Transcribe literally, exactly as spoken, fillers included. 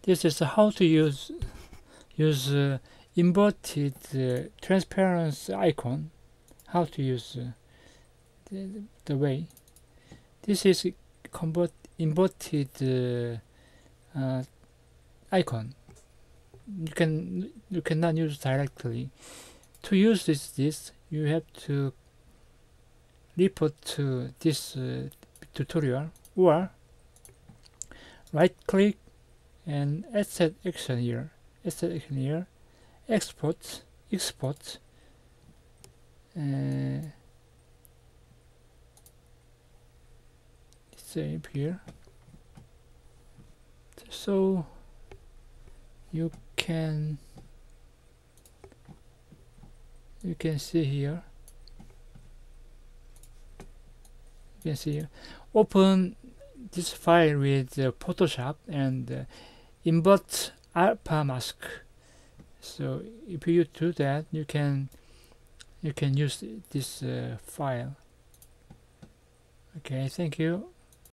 This is how to use use uh, inverted uh, transparency icon. How to use uh, the, the way. This is convert inverted uh, uh, icon. You can you cannot use directly. To use this this you have to report to this uh, tutorial, or right click and asset action here, asset action here, export, export, uh, save here. So you can you can see here. You can see here. Open this file with uh, Photoshop and uh, invert alpha mask. So if you do that, you can you can use this uh, file. Okay, thank you.